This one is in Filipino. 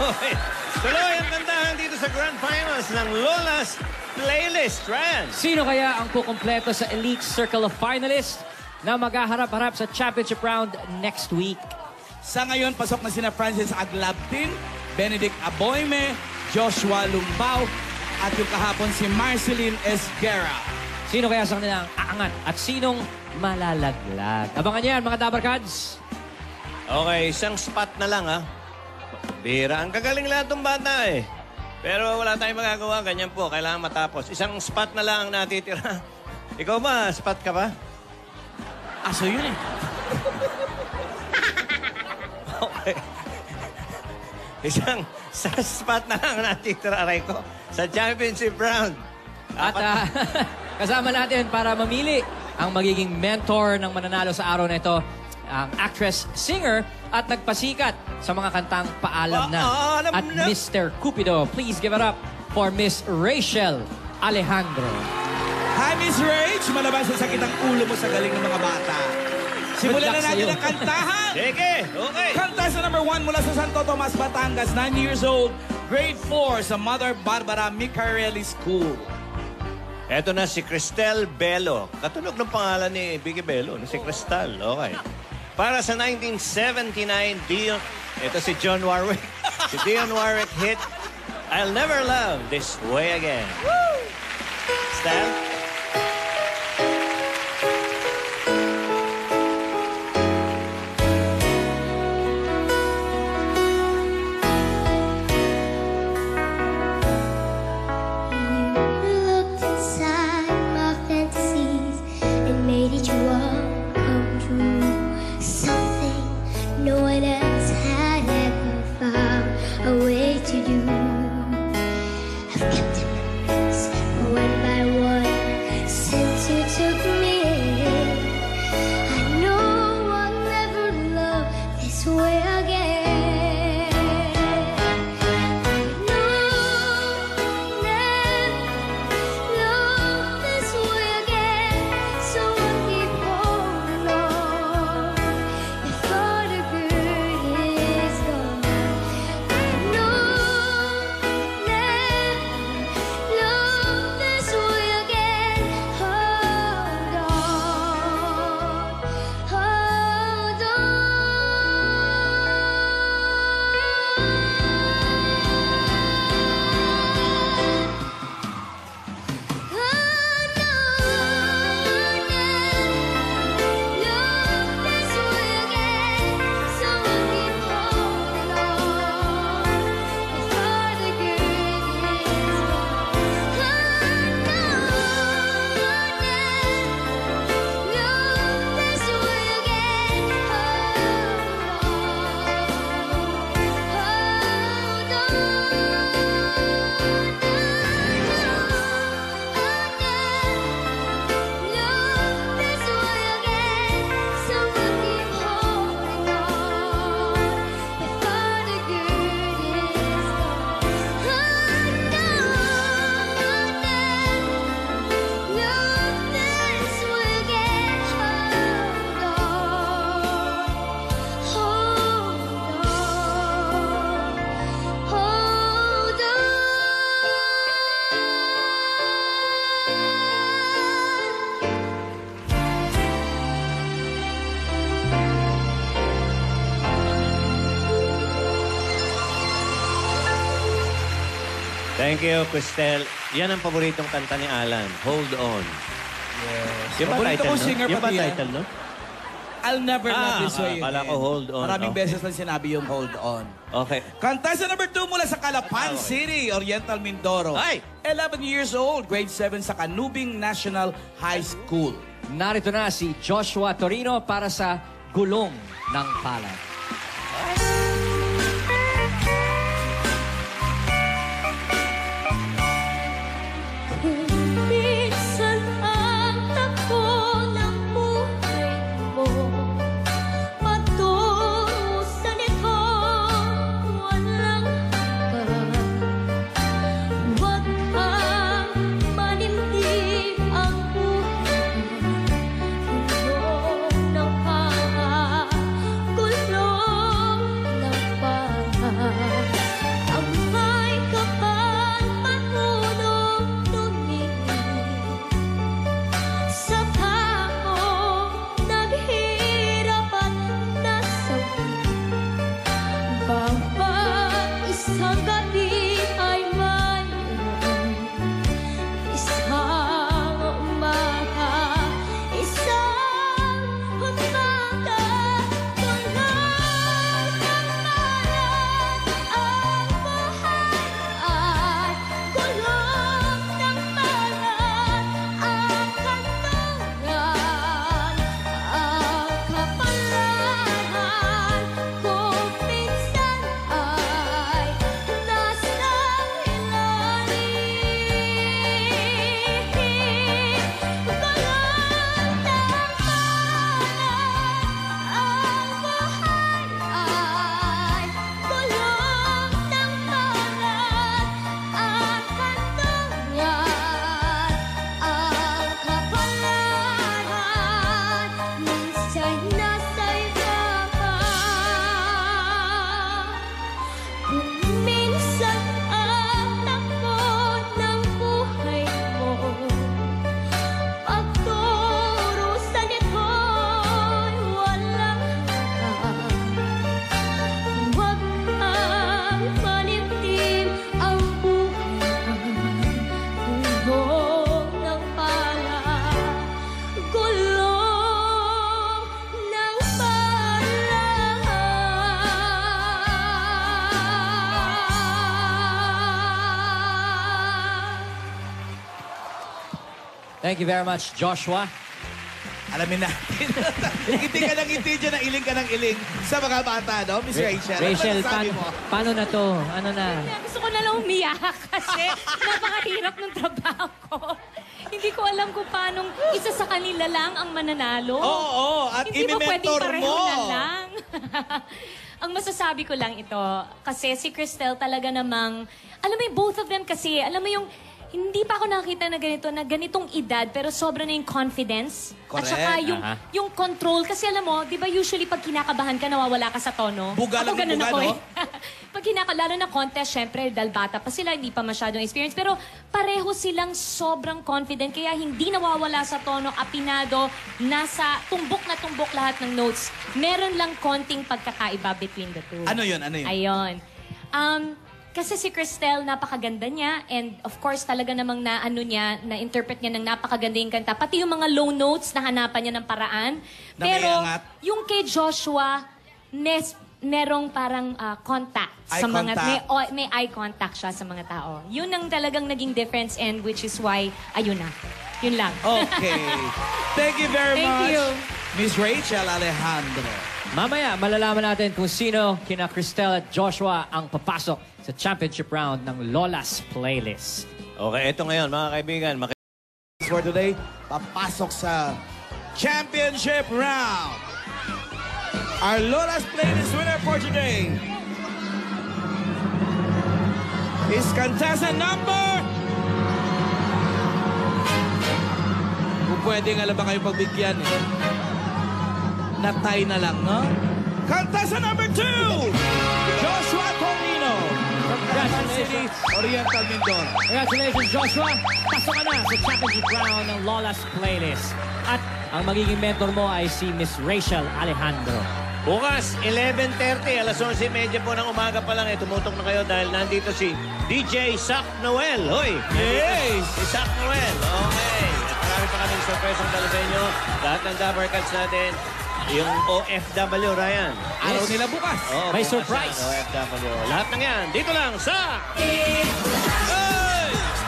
Tuloy ang kantahan dito sa Grand Finals ng Lola's Playlist. Ryan. Sino kaya ang kukumpleto sa Elite Circle of Finalists na maghaharap-harap sa championship round next week? Sa ngayon, pasok na sina Francis Aglabtin, Benedict Aboyme, Joshua Lumbao, at yung kahapon si Marceline Esguerra. Sino kaya sa kanilang aangat at sinong malalaglag? Abangan yan, mga Dabarkads. Okay, isang spot na lang, ha? Bira. Ang gagaling lahat ng bata, eh. Pero wala tayong magagawa. Ganyan po. Kailangan matapos. Isang spot na lang ang natitira. Ikaw ba? Spot ka ba? Aso yun, eh. Okay. Isang spot na lang natitira, Rico, sa championship round. At kasama natin para mamili ang magiging mentor ng mananalo sa araw na ito, ang actress, singer, at nagpasikat sa mga kantang Paalam Na at Mr. Cupido. Please give it up for Miss Rachel Alejandro. Hi, Miss Rach! Malabas sa sakit ang ulo mo sa galing ng mga bata. Simulan na natin ang kantahan. Sige, okay. Kanta sa number 1 mula sa Santo Tomas, Batangas, 9 years old, grade 4 sa Mother Barbara Micarelli School. Eto na si Cristel Bello. Katunog ng pangalan ni Vicky Bello, si Cristal. Okay. Para sa 1979 Dion, ito si John Warwick. Si Dion Warwick hit, I'll Never Love This Way Again. Woo! Stan? Thank you, Cristel. Yan ang paboritong kanta ni Alan, Hold On. Yes. Yung ba Paborito title, ko no? singer Yung ba pati yan. title, no? I'll Never Love This Way Akala ko Hold On. Maraming Okay. beses lang sinabi yung Hold On. Okay. Kanta sa number 2 mula sa Calapan City, Oriental Mindoro. Ay! 11 years old, grade 7 sa Canubing National High School. Narito na si Joshua Torino para sa Gulong ng Palad. Minsan ang takbo ng buhay mo, matusan ito walang hanggan. Huwag kang manindig ang buhay, gulong ng panggulo. Thank you very much, Joshua. Alamin natin. Ngiti ka ng ngiti dyan, iling ka ng iling sa mga bata, no? Miss Rachel. Rachel, ano masasabi mo? paano na to? Ano na? Gusto ko na lang umiyak kasi napakahirap ng trabaho ko. Hindi ko alam kung paano isa sa kanila lang ang mananalo. Oo, at Hindi ba pwedeng i-mentor pareho mo. na lang? Ang masasabi ko lang ito, kasi si Cristel talaga namang, alam mo yung both of them kasi, alam mo yung, hindi pa ako nakakita na ganitong edad, pero sobra na yung confidence. Correct. At saka Aha. yung control. Kasi alam mo, di ba usually pag kinakabahan ka, nawawala ka sa tono? Buga lang ako ganun buga, ako no? eh. Pag lalo na contest, syempre, dahil bata pa sila, hindi pa masyadong experience. Pero pareho silang sobrang confident, kaya hindi nawawala sa tono, apinado, nasa tumbok na tumbok lahat ng notes. Meron lang konting pagkakaiba between the two. Ano yun? Ano yun? Ayun. Kasi si Cristel, napakaganda niya. And of course, talaga namang na-interpret niya ng napakaganda yung kanta. Pati yung mga low notes, nahanapan niya ng paraan. Na Pero may angat. yung kay Joshua, merong parang contact. Eye contact. May eye contact siya sa mga tao. Yun ang talagang naging difference and which is why, ayun na. Yun lang. Okay. Thank you very Thank much, you. Miss Rachel Alejandro. Mamaya, malalaman natin kung sino kina Cristel at Joshua ang papasok sa championship round ng Lola's Playlist. Okay, ito ngayon, mga kaibigan. For today, papasok sa championship round. Our Lola's Playlist winner for today is contestant number... Kung pwedeng alam ba kayo pagbigyan eh. Natay na lang, no? Contestant number 2, Joshua Torino. Congratulations! Oriental Mindoro. Congratulations, Joshua! Pasok ka na sa championship round ng Lola's Playlist. At ang magiging mentor mo ay si Miss Rachel Alejandro. Bukas, 11:30, alas 11:30 po ng umaga pa lang. Tumutok na kayo dahil nandito si DJ Sac Noel. Hoy! Yes! Si Sac Noel. Okay. At marami pa kaming surprise ang dala sa inyo. Lahat ng Dabber Cats natin. Yung OFW, Ryan. Araw nila bukas. Oh, May bukas surprise. yan, OFW. Lahat ng yan, dito lang sa... Hey!